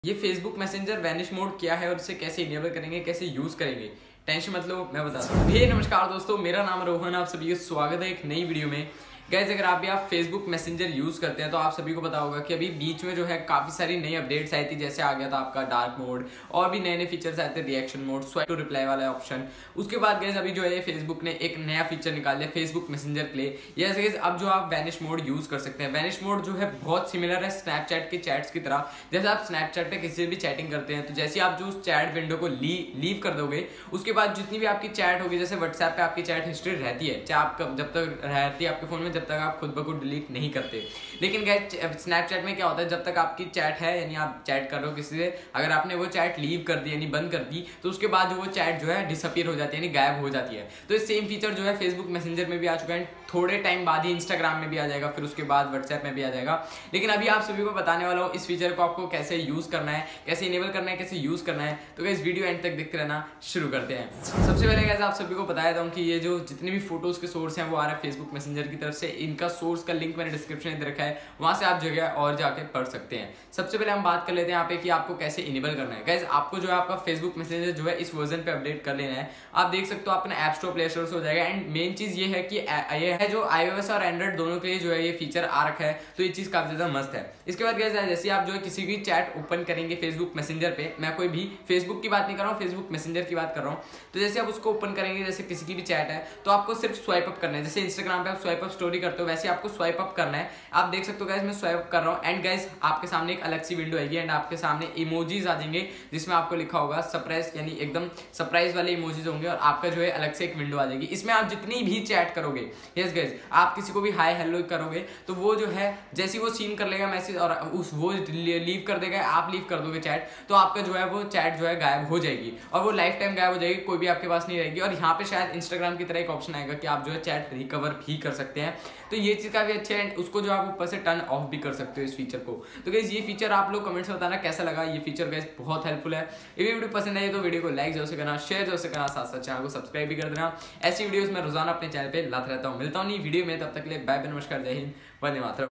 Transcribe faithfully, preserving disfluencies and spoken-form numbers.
ये Facebook messenger vanish mode क्या है और इसे कैसे इनेबल करेंगे, कैसे यूज करेंगे, टेंशन मत लो, मैं बताता हूँ। हे नमस्कार दोस्तों, मेरा नाम रोहन, आप सभी का स्वागत है एक नई वीडियो में। गाइस, अगर आप भी आप फेसबुक मैसेंजर यूज करते हैं तो आप सभी को पता होगा कि अभी बीच में जो है काफी सारी नई अपडेट्स आई थी। जैसे आ गया था आपका डार्क मोड और भी नए नए फीचर्स आए थे, reaction mode, swipe to reply वाला ऑप्शन। उसके बाद गाइस अभी जो है फेसबुक ने एक नया फीचर निकाल दिया, फेसबुक मैसेंजर प्ले। जैसे गाइस अब जो आप वैनिश मोड यूज कर सकते हैं। वैनिश मोड जो है बहुत सिमिलर है स्नैपचैट के चैट्स की तरह। जैसे आप स्नैपचैट पे किसी से भी चैटिंग करते हैं तो जैसे आप जो उस चैट विंडो को ली, लीव कर दोगे, उसके बाद जितनी भी आपकी चैट होगी, जैसे व्हाट्सएप पे आपकी चैट हिस्ट्री रहती है, चाहे आप जब तक रहती है आपके फोन में, जब तक आप खुद ब खुद डिलीट नहीं करते। लेकिन गाइस स्नैपचैट में क्या होता है, जब तक आपकी चैट है, यानी आप चैट कर रहे हो किसी से, अगर आपने वो चैट लीव कर दी यानी बंद कर दी, तो उसके बाद वो चैट जो है डिसअपीयर हो जाती है, यानी गायब हो जाती है। तो ये सेम फीचर जो है फेसबुक मैसेंजर में भी आ चुका है, थोड़े टाइम बाद ही इंस्टाग्राम में भी आ जाएगा, फिर उसके बाद व्हाट्सएप में भी आ जाएगा। लेकिन अभी आप सभी को बताने वाला हूँ इस फीचर को आपको कैसे यूज करना है, कैसे इनेबल करना है, कैसे यूज करना है। तो गाइस वीडियो एंड तक देखते रहना। शुरू करते हैं। सबसे पहले गाइस आप सभी को बताया था कि ये जो जितने भी फोटोज के सोर्स हैं वो आ रहा है फेसबुक मैसेंजर की तरफ से। इनका सोर्स का लिंक मैंने डिस्क्रिप्शन में दे रखा है, वहां से आप जगह और जाके पढ़ सकते हैं। सबसे पहले हम बात कर लेते हैं यहाँ पे कि आपको कैसे इनेबल करना है। गाइस आपको जो है आपका फेसबुक मैसेंजर जो है इस वर्जन पे अपडेट कर लेना है। आप देख सकते हो अपना ऐप स्टोर, प्ले स्टोर से हो जाएगा। एंड मेन चीज ये है कि ये है जो आईओएस और एंड्रॉइड दोनों के लिए जो है ये फीचर आ रखा है, तो ये चीज काफी ज्यादा मस्त है। इसके बाद गाइस जैसे आप जो है किसी भी चैट ओपन करेंगे फेसबुक मैसेंजर पे, मैं कोई भी फेसबुक की बात नहीं कर रहा हूँ, फेसबुक मैसेंजर की बात कर रहा हूँ। तो जैसे आप उसको ओपन करेंगे, जैसे किसी की भी चैट है, तो आपको सिर्फ स्वाइप अप करना है। जैसे इंस्टाग्राम पे आप स्वाइप अप स्टोरी करते हो, वैसे आपको स्वाइप अप करना है। आप देख सकते हो गाइस मैं स्वाइप कर रहा हूँ। एंड गाइस आपके सामने एक अलग सी विंडो आएगी एंड आपके सामने इमोजीज आ जाएंगे, जिसमें आपको लिखा होगा सरप्राइज, यानी एकदम सरप्राइज वाले इमोजीज होंगे और आपका जो है अलग से एक विंडो आ जाएगी। इसमें आप जितनी भी चैट करोगे, यस गाइस आप किसी को भी हाय हेलो करोगे, तो वो जो है जैसे वो सीन कर लेगा मैसेज और उस वो लीव कर देगा, आप लीव कर दोगे चैट, तो आपका जो है वो चैट जो है गायब हो जाएगी और वो लाइफ टाइम गायब हो जाएगी, कोई भी आपके पास नहीं रहेगी। और यहाँ पे शायद इंस्टाग्राम की तरह एक ऑप्शन आएगा कि आप जो है चैट रिकवर भी कर सकते हैं। तो ये चीज काफी अच्छी है। उसको जो आप ऊपर से टर्न ऑफ भी कर सकते हो इस फीचर को। तो गाइस ये फीचर आप लोग कमेंट्स में बताना कैसा लगा। ये फीचर गाइस बहुत हेल्पफुल है। ये वीडियो पसंद आई तो वीडियो को लाइक जरूर से करना, शेयर जरूर से करना, साथ साथ चैनल को सब्सक्राइब भी कर देना। ऐसी वीडियोस मैं रोजाना अपने चैनल पे लाता रहता हूँ। मिलता हूँ नई वीडियो में, तब तक के लिए बाय बाय, नमस्कार, जय हिंद, वंदे मातरम।